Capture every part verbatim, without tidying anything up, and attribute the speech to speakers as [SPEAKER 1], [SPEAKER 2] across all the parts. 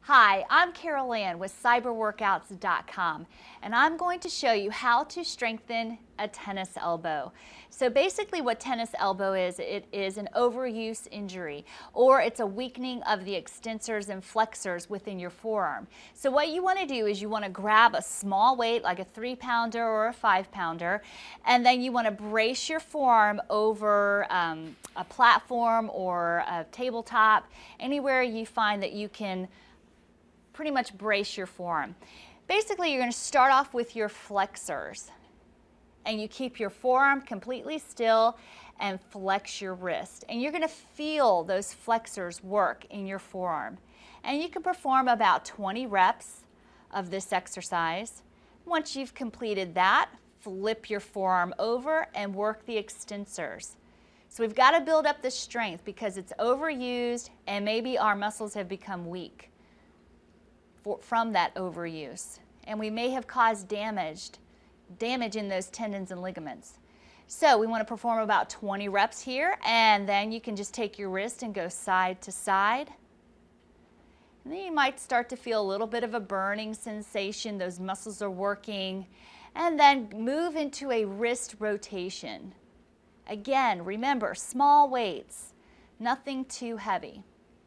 [SPEAKER 1] Hi, I'm Carol Ann with cyber workouts dot com, and I'm going to show you how to strengthen a tennis elbow. So basically what tennis elbow is, it is an overuse injury, or it's a weakening of the extensors and flexors within your forearm. So what you want to do is you want to grab a small weight like a three pounder or a five pounder, and then you want to brace your forearm over um, a platform or a tabletop, anywhere you find that you can pretty much brace your forearm. Basically, you're going to start off with your flexors, and you keep your forearm completely still and flex your wrist. And you're going to feel those flexors work in your forearm. And you can perform about twenty reps of this exercise. Once you've completed that, flip your forearm over and work the extensors. So we've got to build up the strength because it's overused and maybe our muscles have become weak from that overuse, and we may have caused damage, damage in those tendons and ligaments. So we want to perform about twenty reps here, and then you can just take your wrist and go side to side. And then you might start to feel a little bit of a burning sensation. Those muscles are working. And then move into a wrist rotation. Again, remember, small weights, nothing too heavy.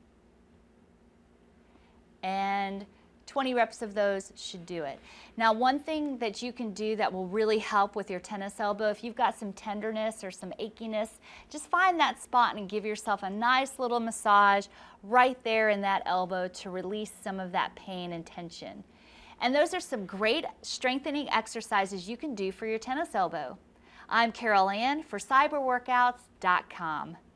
[SPEAKER 1] And twenty reps of those should do it. Now, one thing that you can do that will really help with your tennis elbow, if you've got some tenderness or some achiness, just find that spot and give yourself a nice little massage right there in that elbow to release some of that pain and tension. And those are some great strengthening exercises you can do for your tennis elbow. I'm Carol Ann for cyber workouts dot com.